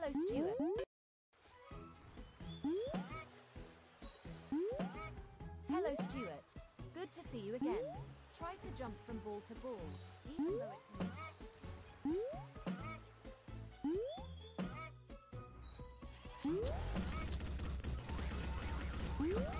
Hello, Stuart. Hello, Stuart. Good to see you again. Try to jump from ball to ball, even though it can... Woo!